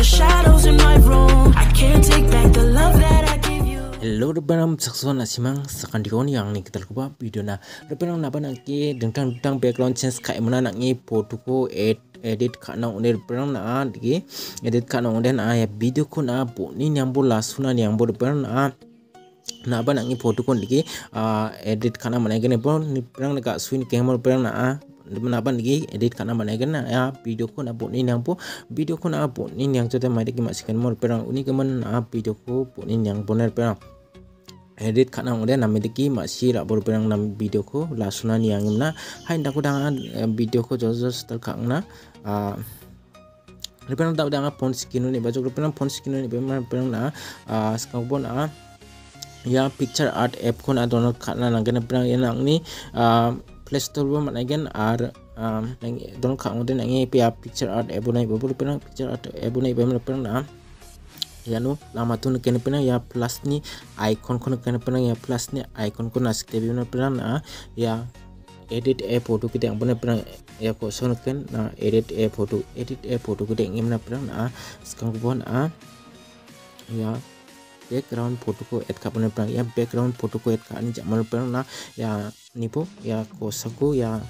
your shadows in my room. I can't take back the love that I give you. Hello repenam sakson asimang sakandikon yang ni kita lupa video na repenam napa nangki dengtang background change kai mana nangi foto ko edit kana udah repenam na digi edit kana udah na ya video ko na po ni nyambo lasuna nyambo repenam na ba nangi foto ko digi edit kana mana gini pun ni repenam nega swing camera repenam na napa nigi edit kana mana gini ya video ko na po ni nyambo video ko na po ni nyang jodoh mai digi masihkan mau repenam uni kemen na video ko po ni nyang boner repenam edit kana udah namediki masih rak berperang nam video ko lasunan yang na hai ndak udah video ko jojo setel kangna repenang tak udah phone skin ni baju repenang phone skin ni repenang na sekarang pun ya picture art app ko na download kana nanggen repenang yang nang ni Play Store bo managen ar nang download kang udah nangi picture art app nai bo repenang picture art app nai repenang na ya no lama tu kena pernah ya plus ni icon kono kena pernah ya plus ni icon kono nasik tapi pernah na ya edit foto kita yang pernah ya kok sono kan na edit foto kita yang pernah na sekarang pun ya background foto ko add ka pernah ya background foto ko add ka ni jamal pernah na ya nipo ya kosaku ya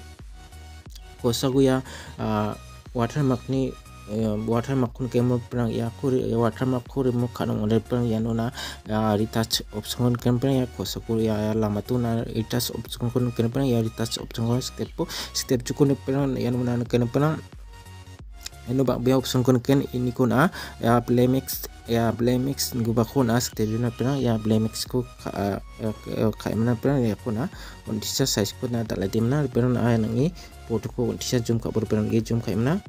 watermark ni watermark kun kemo perang ya aku watermark ko remove kanong oleh perang ya nona retouch option kan perang ya kosaku ya lama tu na retouch option kun kan perang ya retouch option ko step cukup perang ya nona kan perang eno bak biar option kun kan ini kun ya playmix nguba kun step juna perang ya playmix ko kai mana perang ya kun kondisi size ko na tak lagi mana perang nangi foto ko kondisi zoom ka perang zoom kai mana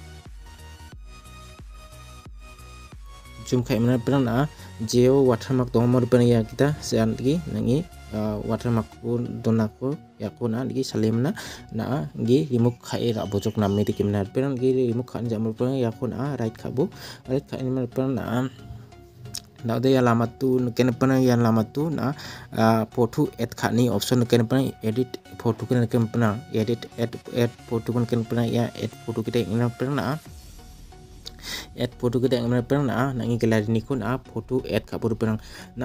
zoom kai mana pernah geo watermark dong mau pernah ya kita sean lagi nangi watermark pun donako ya kuna lagi salim na gi remove kai rak bocok namanya di kimna pernah gi remove kai jamur pernah ya kuna right kabu right kai mana pernah na udah ya lama tu kena pernah yang lama tu na foto add kai ni option kena pernah edit foto kena pernah edit add foto kena pernah ya add foto kita yang pernah add foto kita yang pernah nangi galeri ni kun foto add ka pernah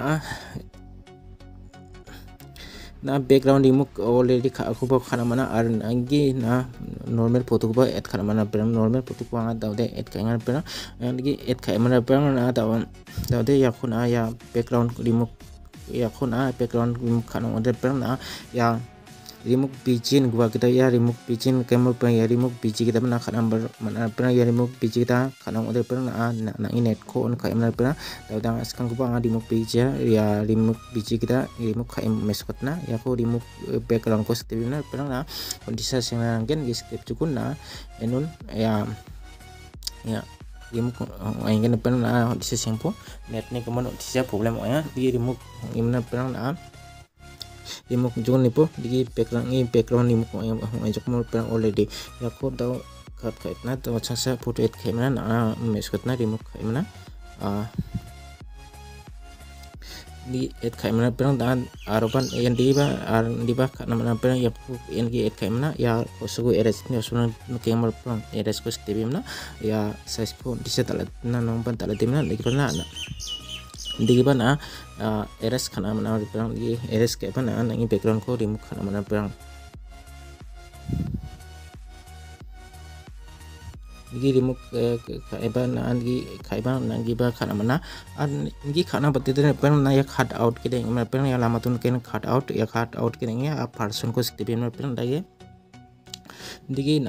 na background remove already aku bawa kana mana ar nangi na normal foto ko add kana mana pernah normal foto ko anga daude add ka ngan pernah nangi add ka mana pernah na daude ya kun ya background remove ya kun background remove kana order pernah ya remove pijin gua kita ya remove pijin camera pernah ya remove pijin kita pernah number mana pernah ya remove pijin kita kadang udah pernah na net ko on kayak mana pernah dalam sekarang gua remove pijin ya remove pijin kita remove kayak mascot na ya ko remove background ko step na pernah kondisi yang kan guys step cukup na enun ya remove ingin pernah kondisi sempo net ni kemana kondisi problem ya di remove gimana pernah remove juga nih po di background remove yang ajak mau perang already ya ko tahu kait na tahu saya foto edit kayak mana mesket na remove kayak mana di edit kayak mana perang dan aroban yang di bawah karena mana perang ya yang di edit kayak mana ya kosuku erase ni asunan kayak mana perang erase ko step mana ya size ko di setelah na nompan tak ada mana lagi pernah di mana eres kana mana perang di eres kayak mana nangi background ko remove kana mana perang di remove kayak mana nangi ba kana mana nangi kana betul perang na ya cut out kita yang mana perang ya lama tuh kena cut out kita ya person ko step mana perang lagi di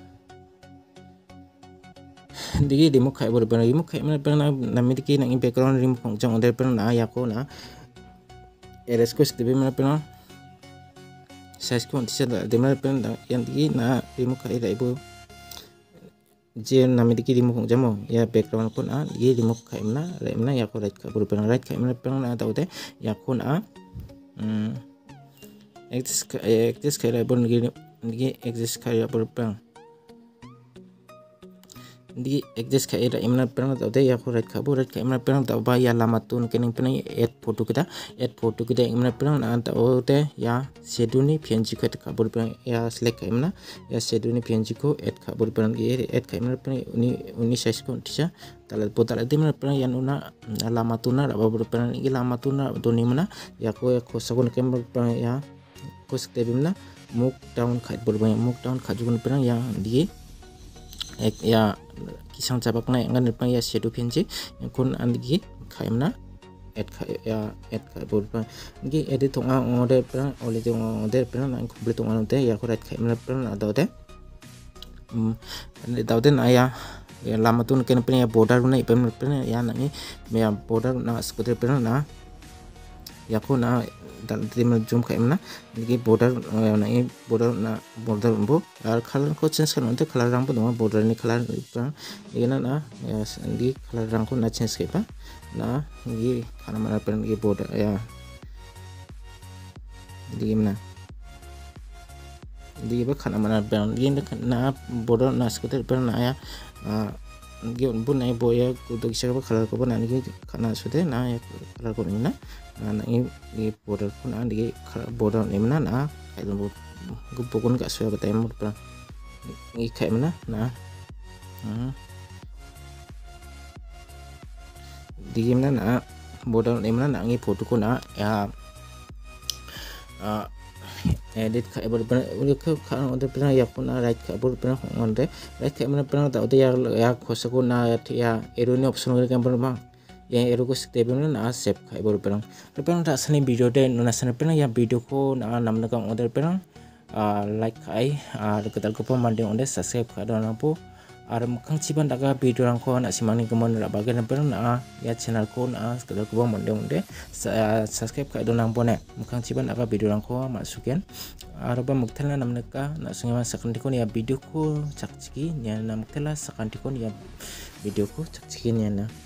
digi remove kai bor pernah remove kai mana pernah namanya digi nangi background remove kongcang udah pernah ya ko na erase ko step mana pernah size ko tidak ada mana pernah yang digi na remove kai dah ibu je namanya digi remove kongcang mo ya background ko na digi remove kai mana ya ko right kai bor pernah na tahu deh ya ko na exist kai bor digi exist kai bor pernah di adjust ka ira imna perang tau de ya ko right ka imna perang tau ba ya lama tun kening penang add photo kita imna perang na tau de ya shadow ni png ko ka bor perang ya select ka imna ya shadow ni png ko add ka bor perang add ka imna perang uni size ko tisha tala potala de imna perang ya una lama tuna ra bor perang gi lama tuna do ni mana ya ko sagun kem perang ya ko step imna move down ka bor jugun perang ya di ya kisang cabak na ngan pang ya shadow png yang kun andigi khaimna add ka bol pa ngi edit tonga order pra ole de order pra na complete tonga te ya ko right khaimna pra na dawde na ya lama tun ken pra ya border na ipem pra ya na ni me ya border na skuter pra na ya ko na dal tim zoom khaimna ngi border na border bo ar color ko change kan onte color rang bo dong border ni color pa igana na ya ngi color rang ko na change ke pa na ngi kana mana pen ngi border ya di mana di ba kana mana pen ngi na border na skuter pa na ya ngi on bun na boya ko to kisah ba color ko ba na ngi kana sude na ya color ko ni na ini border pun di border ni mana na kayak gue pokoknya gak suka bertemu pernah ini kayak mana nah di mana na border ni mana na ini foto ko na ya edit kayak border udah ke kan udah pernah ya pun right kayak border pernah onde right kayak mana pernah tahu dia ya kosa ko na ya error ni option kan pernah yang ero ko step na save kai bor perang perang tak sani video de na sana perang ya video ko na nam na kang order perang like kai ketal ko pamandeng onde subscribe ka don po ar mukang ciban daga video rang ko na simani kemon ra bagian perang na ya channel ko na ketal ko pamandeng onde subscribe ka don po ne mukang ciban daga video rang ko masukin ar ba muktel na nam na ka na sungai sakan dikon ya video ko cak ciki nya na muktel sakan dikon ya video ko cak ciki nya na